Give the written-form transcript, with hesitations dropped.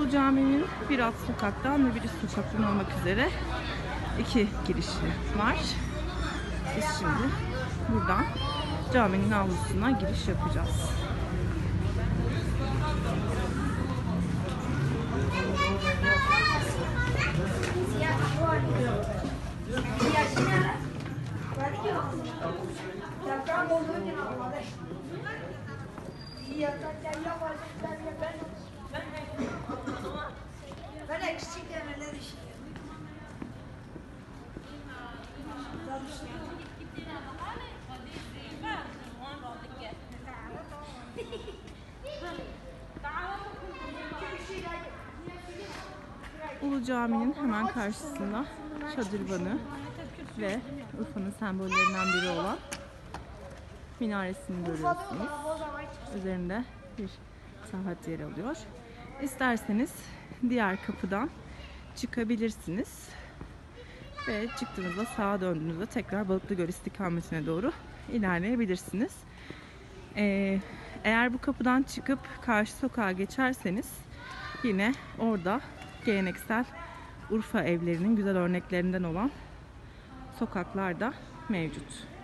Ulu Cami'nin bir alt sokaktan ve bir üst sokaktan olmak üzere iki girişi var. Biz şimdi buradan caminin avlusuna giriş yapacağız. Ulu Cami'nin hemen karşısında Şadırvanı ve Urfa'nın sembollerinden biri olan minaresini görüyorsunuz. Üzerinde bir saat yer alıyor. İsterseniz diğer kapıdan çıkabilirsiniz. Ve çıktığınızda sağa döndüğünüzde tekrar Balıklıgöl istikametine doğru ilerleyebilirsiniz. Eğer bu kapıdan çıkıp karşı sokağa geçerseniz yine orada geleneksel Urfa evlerinin güzel örneklerinden olan sokaklar da mevcut.